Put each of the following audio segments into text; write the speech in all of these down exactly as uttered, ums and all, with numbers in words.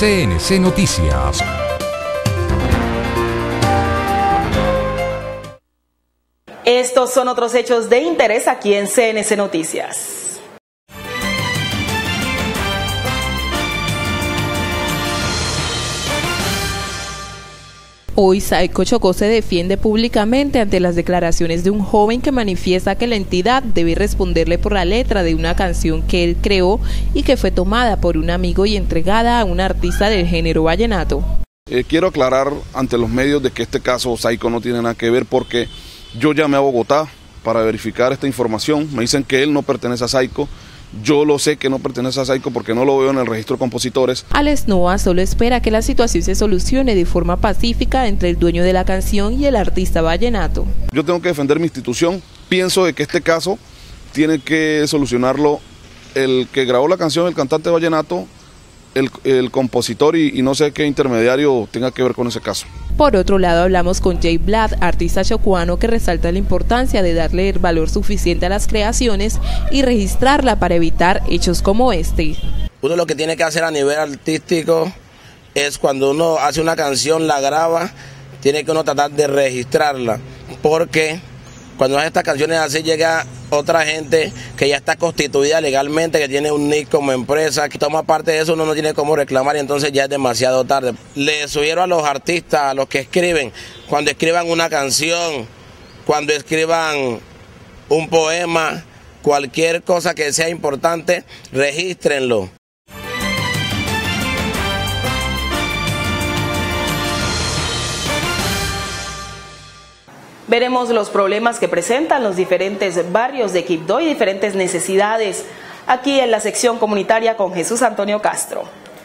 C N C Noticias. Estos son otros hechos de interés aquí en C N C Noticias. Hoy Saico Chocó se defiende públicamente ante las declaraciones de un joven que manifiesta que la entidad debe responderle por la letra de una canción que él creó y que fue tomada por un amigo y entregada a un artista del género vallenato. Eh, quiero aclarar ante los medios de que este caso Saico no tiene nada que ver, porque yo llamé a Bogotá para verificar esta información. Me dicen que él no pertenece a Saico. Yo lo sé que no pertenece a Saico porque no lo veo en el registro de compositores. Alex Noa solo espera que la situación se solucione de forma pacífica entre el dueño de la canción y el artista vallenato. Yo tengo que defender mi institución. Pienso de que este caso tiene que solucionarlo el que grabó la canción, el cantante vallenato, el, el compositor y, y no sé qué intermediario tenga que ver con ese caso. Por otro lado, hablamos con Jay Blad, artista chocuano, que resalta la importancia de darle el valor suficiente a las creaciones y registrarla para evitar hechos como este. Uno lo que tiene que hacer a nivel artístico es cuando uno hace una canción, la graba, tiene que uno tratar de registrarla, porque cuando hace estas canciones así llega otra gente que ya está constituida legalmente, que tiene un nick como empresa, que toma parte de eso, uno no tiene cómo reclamar y entonces ya es demasiado tarde. Le sugiero a los artistas, a los que escriben, cuando escriban una canción, cuando escriban un poema, cualquier cosa que sea importante, regístrenlo. Veremos los problemas que presentan los diferentes barrios de Quibdó y diferentes necesidades aquí en la sección comunitaria con Jesús Antonio Castro.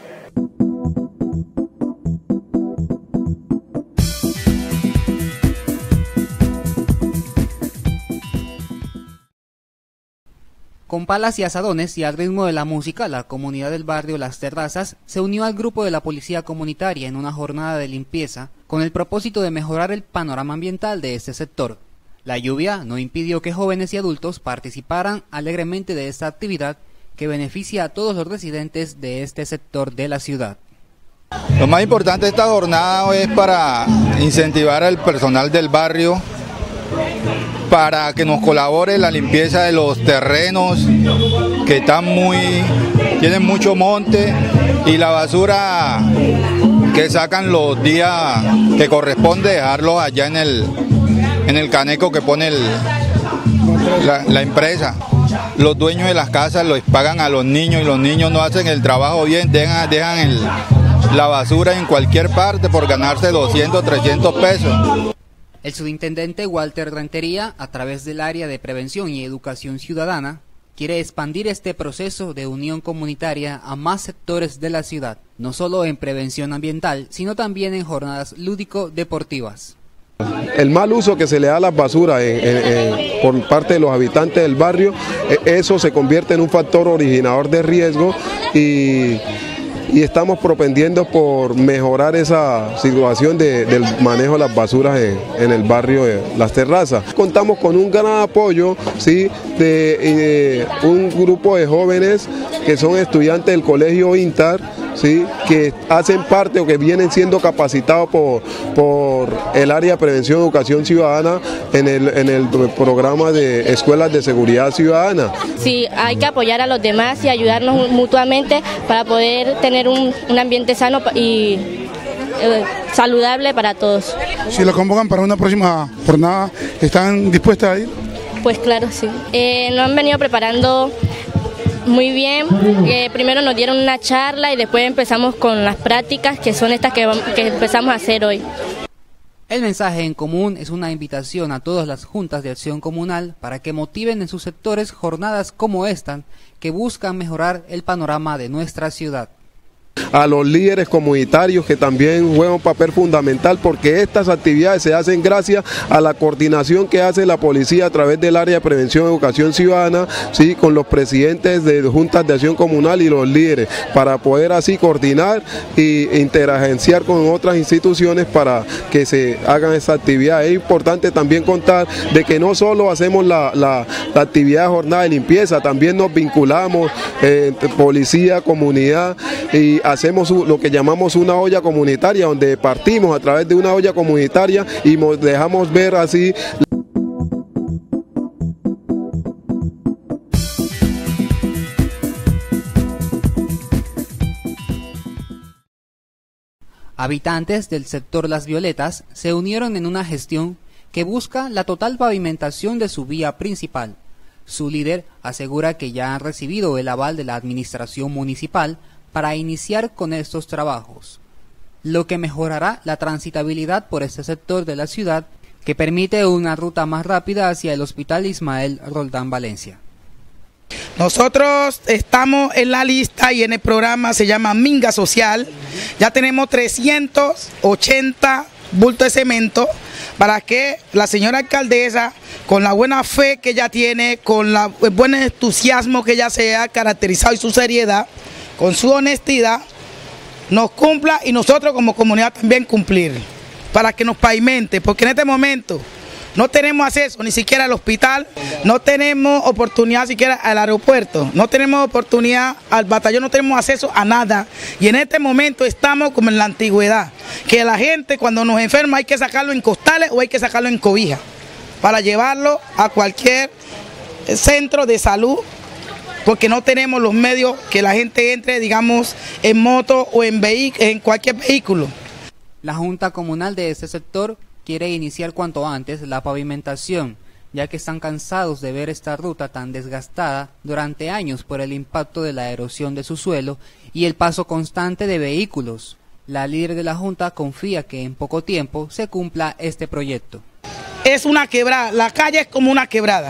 Con palas y asadones y al ritmo de la música, la comunidad del barrio Las Terrazas se unió al grupo de la policía comunitaria en una jornada de limpieza con el propósito de mejorar el panorama ambiental de este sector. La lluvia no impidió que jóvenes y adultos participaran alegremente de esta actividad que beneficia a todos los residentes de este sector de la ciudad. Lo más importante de esta jornada es para incentivar al personal del barrio para que nos colabore la limpieza de los terrenos que están muy, tienen mucho monte, y la basura que sacan los días que corresponde dejarlos allá en el, en el caneco que pone el, la, la empresa. Los dueños de las casas los pagan a los niños y los niños no hacen el trabajo bien, dejan, dejan el, la basura en cualquier parte por ganarse doscientos, trescientos pesos. El subintendente Walter Rentería, a través del área de prevención y educación ciudadana, quiere expandir este proceso de unión comunitaria a más sectores de la ciudad, no solo en prevención ambiental, sino también en jornadas lúdico-deportivas. El mal uso que se le da a las basuras en, en, en, por parte de los habitantes del barrio, eso se convierte en un factor originador de riesgo y... y estamos propendiendo por mejorar esa situación de, del manejo de las basuras en, en el barrio de Las Terrazas. Contamos con un gran apoyo, ¿sí?, de, de un grupo de jóvenes que son estudiantes del colegio Intar, ¿sí?, que hacen parte o que vienen siendo capacitados por, por el área de prevención y educación ciudadana en el, en el programa de escuelas de seguridad ciudadana. Sí, hay que apoyar a los demás y ayudarnos mutuamente para poder tener un, un ambiente sano y eh, saludable para todos. Si lo convocan para una próxima jornada, ¿están dispuestas a ir? Pues claro, sí. Eh, nos han venido preparando muy bien, eh, primero nos dieron una charla y después empezamos con las prácticas, que son estas que, que empezamos a hacer hoy. El mensaje en común es una invitación a todas las juntas de acción comunal para que motiven en sus sectores jornadas como esta, que buscan mejorar el panorama de nuestra ciudad. A los líderes comunitarios que también juegan un papel fundamental, porque estas actividades se hacen gracias a la coordinación que hace la policía a través del área de prevención y educación ciudadana, ¿sí?, con los presidentes de juntas de acción comunal y los líderes, para poder así coordinar e interagenciar con otras instituciones para que se hagan esta actividad. Es importante también contar de que no solo hacemos la, la, la actividad de jornada de limpieza, también nos vinculamos eh, policía, comunidad, y hacemos lo que llamamos una olla comunitaria, donde partimos a través de una olla comunitaria y dejamos ver así. Habitantes del sector Las Violetas se unieron en una gestión que busca la total pavimentación de su vía principal. Su líder asegura que ya han recibido el aval de la administración municipal para iniciar con estos trabajos, lo que mejorará la transitabilidad por este sector de la ciudad, que permite una ruta más rápida hacia el Hospital Ismael Roldán Valencia. Nosotros estamos en la lista y en el programa se llama Minga Social. Ya tenemos trescientos ochenta bultos de cemento para que la señora alcaldesa, con la buena fe que ella tiene, con la, el buen entusiasmo que ella se ha caracterizado y su seriedad, con su honestidad, nos cumpla y nosotros como comunidad también cumplir, para que nos pavimente, porque en este momento no tenemos acceso ni siquiera al hospital, no tenemos oportunidad siquiera al aeropuerto, no tenemos oportunidad al batallón, no tenemos acceso a nada. Y en este momento estamos como en la antigüedad, que la gente cuando nos enferma hay que sacarlo en costales o hay que sacarlo en cobija, para llevarlo a cualquier centro de salud, porque no tenemos los medios que la gente entre, digamos, en moto o en, en cualquier vehículo. La Junta Comunal de este sector quiere iniciar cuanto antes la pavimentación, ya que están cansados de ver esta ruta tan desgastada durante años por el impacto de la erosión de su suelo y el paso constante de vehículos. La líder de la Junta confía que en poco tiempo se cumpla este proyecto. Es una quebrada, la calle es como una quebrada.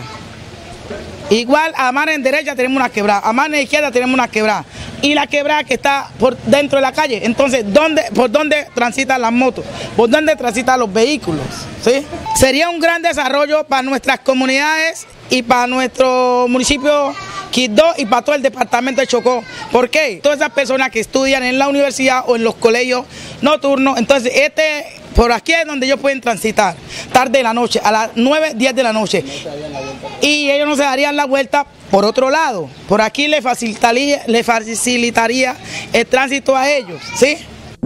Igual a mano en derecha tenemos una quebrada, a mano en izquierda tenemos una quebrada. Y la quebrada que está por dentro de la calle. Entonces, ¿dónde, ¿por dónde transitan las motos? ¿Por dónde transitan los vehículos? ¿Sí? Sería un gran desarrollo para nuestras comunidades y para nuestro municipio Quibdó y para todo el departamento de Chocó. ¿Por qué? Todas esas personas que estudian en la universidad o en los colegios nocturnos, entonces este, por aquí es donde ellos pueden transitar, tarde de la noche, a las nueve, diez de la noche. Y ellos no se darían la vuelta por otro lado. Por aquí le facilitaría, le facilitaría el tránsito a ellos, ¿sí?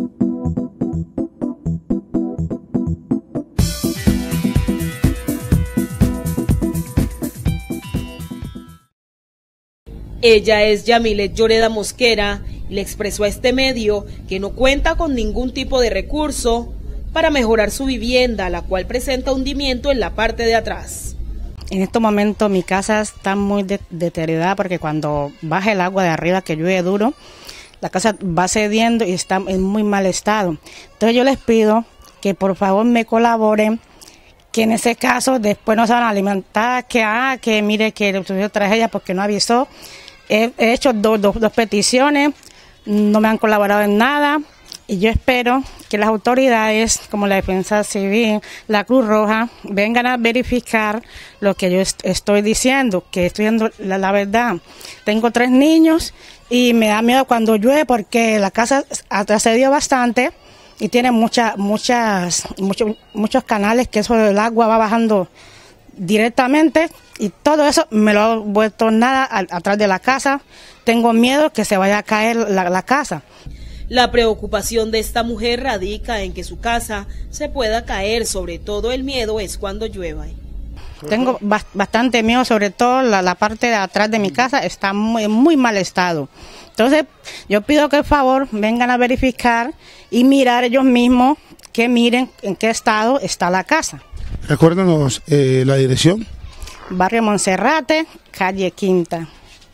Ella es Yamilet Lloreda Mosquera y le expresó a este medio que no cuenta con ningún tipo de recurso para mejorar su vivienda, la cual presenta hundimiento en la parte de atrás. En estos momentos mi casa está muy de deteriorada porque cuando baja el agua de arriba, que llueve duro, la casa va cediendo y está en muy mal estado. Entonces yo les pido que por favor me colaboren, que en ese caso después no se van a alimentar, que ah, que mire que le sucedió tragedia porque no avisó. He, he hecho dos, dos, dos peticiones, no me han colaborado en nada y yo espero que las autoridades como la Defensa Civil, la Cruz Roja, vengan a verificar lo que yo est estoy diciendo, que estoy diciendo la, la verdad. Tengo tres niños y me da miedo cuando llueve porque la casa asedió bastante y tiene muchas, muchas, muchos, muchos canales que eso del agua va bajando directamente y todo eso me lo ha vuelto nada a, atrás de la casa. Tengo miedo que se vaya a caer la, la casa. La preocupación de esta mujer radica en que su casa se pueda caer, sobre todo el miedo es cuando llueva. Tengo ba bastante miedo, sobre todo la, la parte de atrás de mi casa está muy, muy mal estado. Entonces yo pido que por favor vengan a verificar y mirar ellos mismos, que miren en qué estado está la casa. Recuérdanos eh, la dirección. Barrio Monserrate, calle Quinta.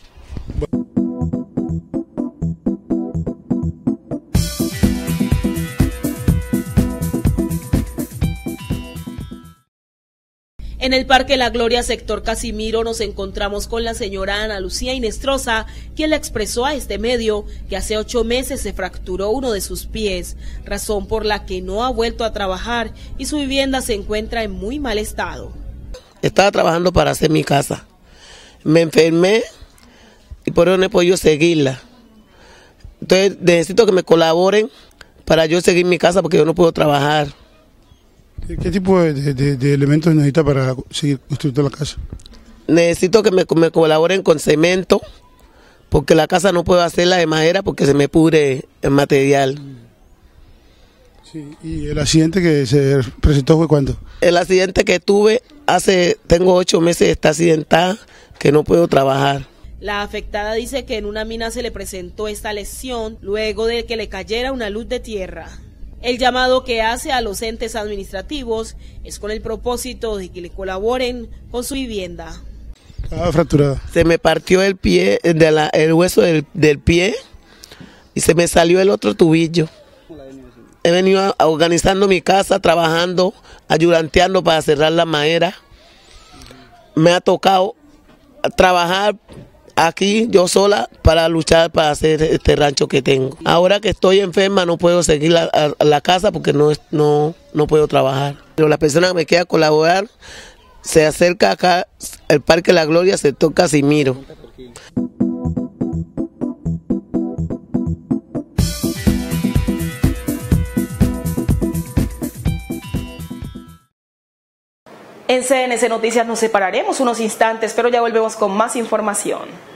En el Parque La Gloria, sector Casimiro, nos encontramos con la señora Ana Lucía Inestrosa, quien le expresó a este medio que hace ocho meses se fracturó uno de sus pies, razón por la que no ha vuelto a trabajar y su vivienda se encuentra en muy mal estado. Estaba trabajando para hacer mi casa. Me enfermé y por eso no he podido seguirla. Entonces necesito que me colaboren para yo seguir mi casa porque yo no puedo trabajar. ¿Qué tipo de, de, de elementos necesita para seguir construyendo la casa? Necesito que me, me colaboren con cemento, porque la casa no puedo hacerla de madera porque se me pudre el material. Sí, ¿y el accidente que se presentó fue cuándo? El accidente que tuve hace, tengo ocho meses, está accidentada, que no puedo trabajar. La afectada dice que en una mina se le presentó esta lesión luego de que le cayera una luz de tierra. El llamado que hace a los entes administrativos es con el propósito de que le colaboren con su vivienda. Estaba fracturada. Se me partió el pie, de la, el hueso del, del pie y se me salió el otro tubillo. He venido organizando mi casa, trabajando, ayudanteando para cerrar la madera. Me ha tocado trabajar aquí yo sola para luchar para hacer este rancho que tengo. Ahora que estoy enferma no puedo seguir la, a, la casa porque no, no, no puedo trabajar. Pero la persona que me quiera colaborar se acerca acá al Parque La Gloria, sector Casimiro. En C N C Noticias nos separaremos unos instantes, pero ya volvemos con más información.